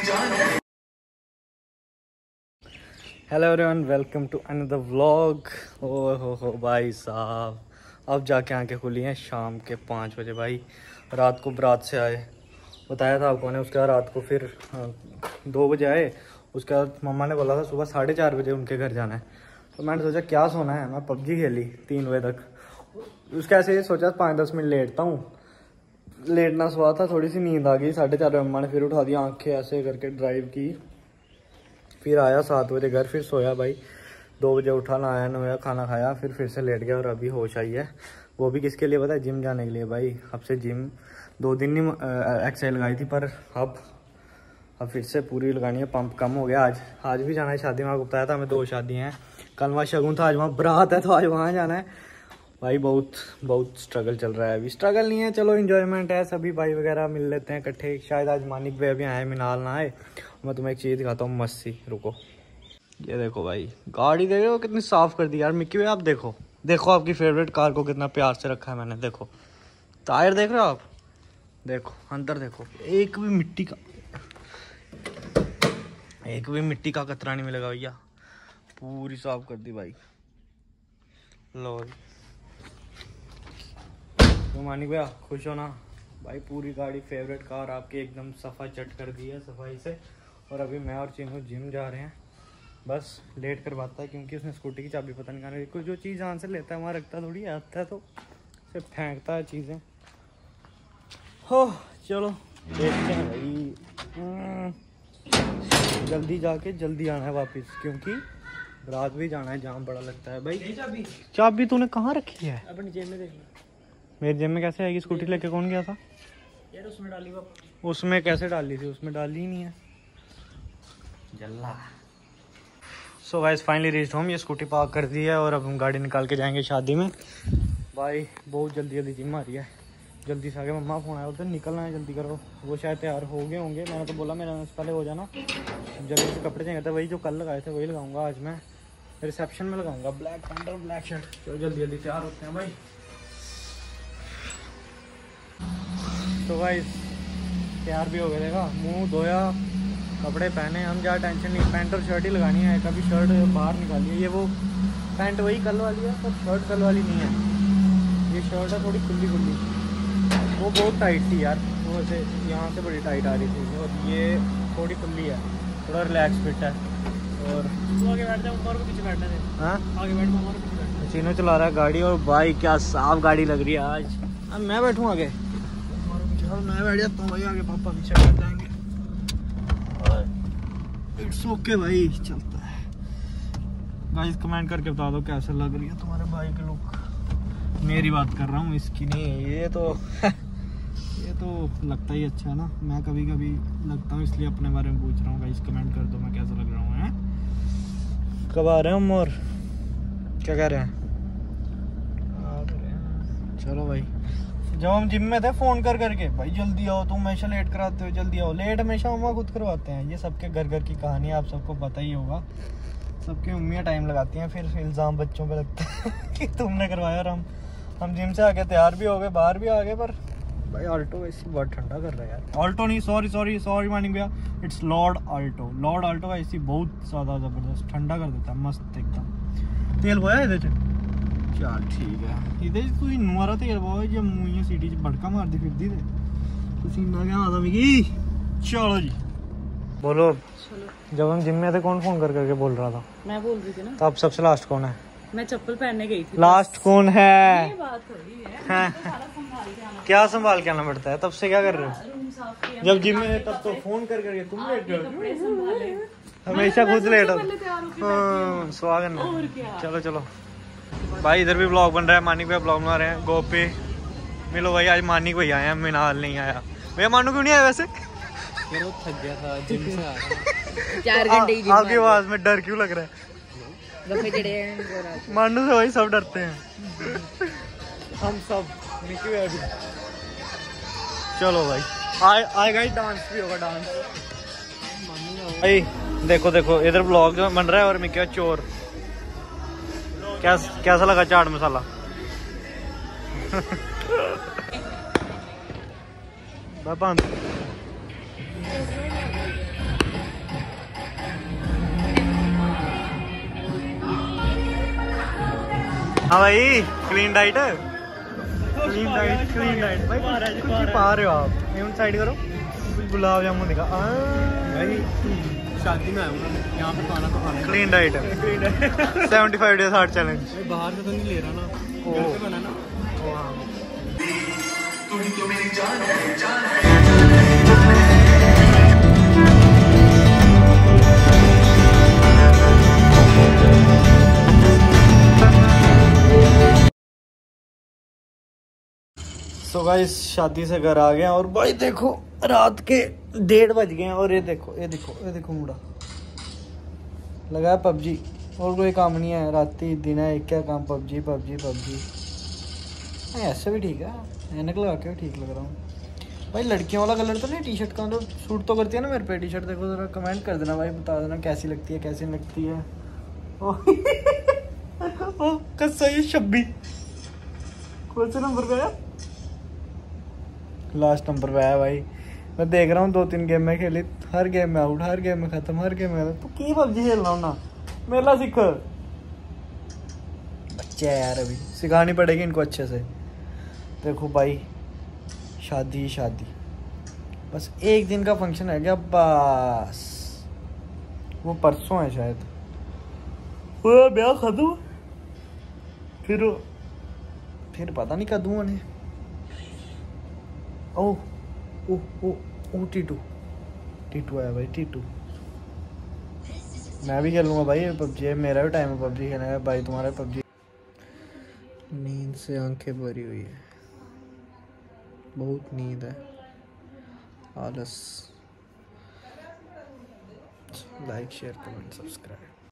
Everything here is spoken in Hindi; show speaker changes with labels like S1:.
S1: Hello everyone, welcome to another vlog. ओ हो भाई साहब, अब जाके आंखें खुली हैं शाम के 5 बजे। भाई रात को बारात से आए, बताया था आपको ने। उसके बाद रात को फिर 2 बजे आए। उसके बाद मम्मा ने बोला था सुबह 4:30 बजे उनके घर जाना है। तो मैंने सोचा क्या सोना है, मैं पबजी खेली 3 बजे तक। उसके ऐसे सोचा 5-10 मिनट लेटता हूँ। लेटना सोआ था, थोड़ी सी नींद आ गई। 4:30 मम्मा ने फिर उठा दिया, आंखें ऐसे करके ड्राइव की। फिर आया 7 बजे घर, फिर सोया भाई। 2 बजे उठा, नहाया नहाया, खाना खाया, फिर से लेट गया। और अभी होश आई है, वो भी किसके लिए पता है? जिम जाने के लिए। भाई अब से जिम 2 दिन ही एक्सरसाइज लगाई थी, पर अब फिर से पूरी लगानी है। पंप कम हो गया। आज भी जाना है शादी में। आपको बताया था हमें 2 शादी हैं। कल वहाँ शगुन था, आज वहाँ बारात है, तो आज वहाँ जाना है। भाई बहुत स्ट्रगल चल रहा है। अभी स्ट्रगल नहीं है, चलो इंजॉयमेंट है। सभी भाई वगैरह मिल लेते हैं इकट्ठे। शायद आज मानिक भाई अभी आए, मिनाल ना आए। मैं तुम्हें एक चीज़ दिखाता हूँ मस्त सी, रुको। ये देखो भाई, गाड़ी देख रहे हो कितनी साफ़ कर दी यार मिक्की भाई। आप देखो आपकी फेवरेट कार को कितना प्यार से रखा है मैंने। देखो टायर देख रहे हो आप, देखो अंदर देखो, एक भी मिट्टी का कतरा नहीं मिलेगा भैया। पूरी साफ कर दी भाई। लो तो मानिक भैया खुश हो ना? भाई पूरी गाड़ी फेवरेट कार आपकी एकदम सफ़ा चट कर दी है सफाई से। और अभी मैं और चीनू जिम जा रहे हैं। बस लेट करवाता है क्योंकि उसने स्कूटी की चाबी पता नहीं कहाँ रखी। कोई जो चीज़ जहाँ से लेता है वहाँ रखता थोड़ी आता है, तो सिर्फ फेंकता है चीज़ें। हो चलो देखते हैं भाई। जल्दी जाके जल्दी आना है वापस, क्योंकि रात भी जाना है, जाम बड़ा लगता है भाई। चाबी तूने कहाँ रखी है?
S2: अपनी जेब में देखना।
S1: मेरी जेब में कैसे आएगी? स्कूटी लेके कौन गया था
S2: यार? उसमें डाली पापा।
S1: उसमें कैसे डाली थी? उसमें डाली ही नहीं है। जल्ला। So guys finally reached home. ये स्कूटी पार्क कर दी है और अब हम गाड़ी निकाल के जाएंगे शादी में। भाई बहुत जल्दी जिम आ रही है। जल्दी से आगे मम्मा फोन आया, उधर निकलना है, जल्दी करो। वो शायद तैयार हो गए होंगे, मैंने तो बोला मेरे से पहले हो जाना। जल्दी से कपड़े चाहिए थे, वही जो कल लगाए थे वही लगाऊंगा। आज मैं रिसेप्शन में लगाऊंगा ब्लैक पैंट और ब्लैक शर्ट। चलो जल्दी तैयार होते हैं भाई। तो भाई तैयार भी हो गया, देखा, मुंह धोया, कपड़े पहने। हम ज़्यादा टेंशन नहीं, पैंट और शर्ट ही लगानी है। कभी शर्ट बाहर निकाली है। ये वो पैंट वही कल वाली है, पर शर्ट कल वाली नहीं है। ये शर्ट है थोड़ी खुली, वो बहुत टाइट थी यार। वो ऐसे यहाँ से बड़ी टाइट आ रही थी, और ये थोड़ी खुली है, थोड़ा रिलैक्स फिट है। और
S2: आगे बैठ जाओ, ऊपर को पीछे बैठने दे।
S1: हाँ
S2: आगे बैठ, ऊपर को पीछे बैठने।
S1: चीनो चला रहा है गाड़ी। और भाई क्या साफ गाड़ी लग रही है आज। अब मैं बैठूँ आगे, और मैं बैठ जाता हूँ भाई आगे, पापा पीछे बैठ जाएंगे। इट्स ओके भाई, चलता है। गाइस कमेंट करके बता दो कैसे लग रही है तुम्हारे भाई के लुक। मेरी बात कर रहा हूँ, इसकी नहीं। ये तो ये तो लगता ही अच्छा है ना। मैं कभी कभी लगता हूँ, इसलिए अपने बारे में पूछ रहा हूँ। गाइस कमेंट कर दो मैं कैसा लग रहा हूँ। हैं कब आ रहे हैं हम, और क्या कह रहे हैं? चलो भाई, जब हम जिम में थे फ़ोन करके भाई जल्दी आओ, तुम हमेशा लेट कराते हो, जल्दी आओ। लेट हमेशा मम्मा खुद करवाते हैं। ये सबके घर की कहानी है, आप सबको पता ही होगा। सबकी मम्मियाँ टाइम लगाती हैं, फिर इल्ज़ाम बच्चों पे लगता है कि तुमने करवाया। और हम जिम से आके तैयार भी हो गए, बाहर भी आ गए। पर भाई ऑल्टो ऐसी बहुत ठंडा कर रहा है यार। ऑल्टो नहीं, सॉरी मानिक भैया, इट्स लॉर्ड ऑल्टो का ऐसी बहुत ज़्यादा ज़बरदस्त ठंडा कर देता है, मस्त एकदम। तेल बोया ये चल ठीक है। ਇਹਦੇ ਚ ਤੁਸੀਂ ਨਵਾਰਾ ਤੇਲ ਪਾਓ, ਜੇ ਮੂੰਹੀਆਂ ਸਿਟੀ ਚ ਭੜਕਾ ਮਾਰਦੀ ਫਿਰਦੀ ਤੇ ਤੁਸੀਂ ਇੰਨਾ क्या आता मिगी। चलो जी बोलो। जब हम जिम में थे कौन फोन करके बोल रहा था?
S2: मैं बोल रही थी ना।
S1: तो अब सबसे लास्ट कौन है?
S2: मैं चप्पल पहनने गई थी।
S1: लास्ट कौन है?
S2: ये बात थोड़ी है। तो सारा संभाल के आना।
S1: क्या संभाल के आना पड़ता है? तब से क्या कर रहे हो?
S2: रूम साफ किया।
S1: जब जिम में तब तो फोन करके तुम लेट
S2: कपड़े संभाले।
S1: हमेशा खुद लेट हो।
S2: हाँ,
S1: स्वागत। चलो भाई, इधर भी ब्लॉग बन रहा है। मानिक भैया ब्लॉग बना रहे हैं। गोपी मिलो भाई, आज मानिक भैया आए हैं, मिनाल नहीं आया। भैया मानू क्यों नहीं आया वैसे?
S2: वो थक गया था जिम से आ रहा। 4 घंटे जिम।
S1: आपकी आवाज में डर क्यों लग रहा है? मानू से भाई सब डरते हैं, हम सब। मिकी भैया भी। चलो भाई आए गाइस, डांस भी होगा। डांस भाई देखो इधर ब्लॉग बन रहा है। और मिकी चोर। कैसा लगा चाट मसाला? हाँ भाई क्लीन डाइट क्लीन डाइट भाई कुछ पा रहे हो आप एवं साइड करो गुलाब जामुन दिखा
S2: भाई शादी में आया हूँ यहाँ पे खाना तो खाना
S1: clean diet 75 days hard challenge
S2: बाहर से तो नहीं ले रहा ना घर पे बना ना
S1: तो गाइस शादी से घर आ गए हैं और भाई देखो रात के 1:30 बज गए हैं और ये देखो मुड़ा लगा है पबजी और कोई काम नहीं है राती दिन है एक क्या काम पबजी ऐसे भी ठीक है ऐनक लगा के भी ठीक लग रहा हूँ भाई लड़कियों वाला कलर तो नहीं टी शर्ट का तो सूट तो करती है ना मेरे पे टी शर्ट देखो जरा कमेंट कर देना भाई बता देना कैसी लगती है कैसी नहीं लगती है ओ कस्सा ये 26 कौन से नंबर पे है लास्ट नंबर पे आया भाई मैं देख रहा हूँ 2-3 गेम में खेली हर गेम में आउट हर गेम में खत्म हर गेम में तो की पबजी खेलना हूँ ना मेला सीख बच्चे है यार अभी सिखानी पड़ेगी इनको अच्छे से देखो भाई शादी बस एक दिन का फंक्शन है क्या बस वो परसों है शायद वो ब्याह खत्म फिर पता नहीं कदू उन्हें ओ टीटू आया भाई टीटू मैं भी खेलूँगा भाई पबजी मेरा भी टाइम है पबजी खेलने का भाई तुम्हारा पबजी नींद से आंखें भरी हुई है बहुत नींद है आलस लाइक शेयर कमेंट सब्सक्राइब